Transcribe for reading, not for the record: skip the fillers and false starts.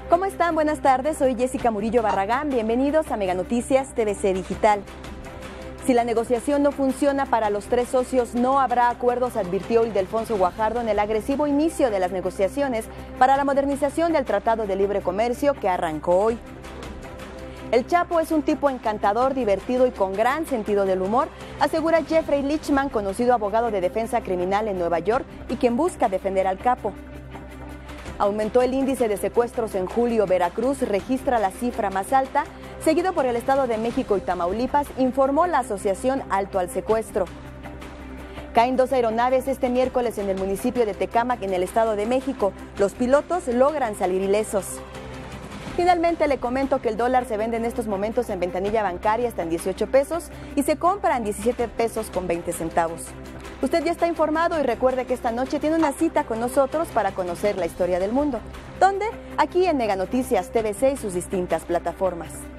¿Cómo están? Buenas tardes, soy Jessica Murillo Barragán. Bienvenidos a Mega Noticias TVC Digital. Si la negociación no funciona para los tres socios, no habrá acuerdos, advirtió Ildefonso Guajardo en el agresivo inicio de las negociaciones para la modernización del Tratado de Libre Comercio que arrancó hoy. El Chapo es un tipo encantador, divertido y con gran sentido del humor, asegura Jeffrey Lichman, conocido abogado de defensa criminal en Nueva York y quien busca defender al capo. Aumentó el índice de secuestros en julio. Veracruz registra la cifra más alta, seguido por el Estado de México y Tamaulipas, informó la asociación Alto al Secuestro. Caen 2 aeronaves este miércoles en el municipio de Tecámac, en el Estado de México. Los pilotos logran salir ilesos. Finalmente le comento que el dólar se vende en estos momentos en ventanilla bancaria hasta en 18 pesos y se compra en 17 pesos con 20 centavos. Usted ya está informado y recuerde que esta noche tiene una cita con nosotros para conocer la historia del mundo. ¿Dónde? Aquí en Mega Noticias TVC y sus distintas plataformas.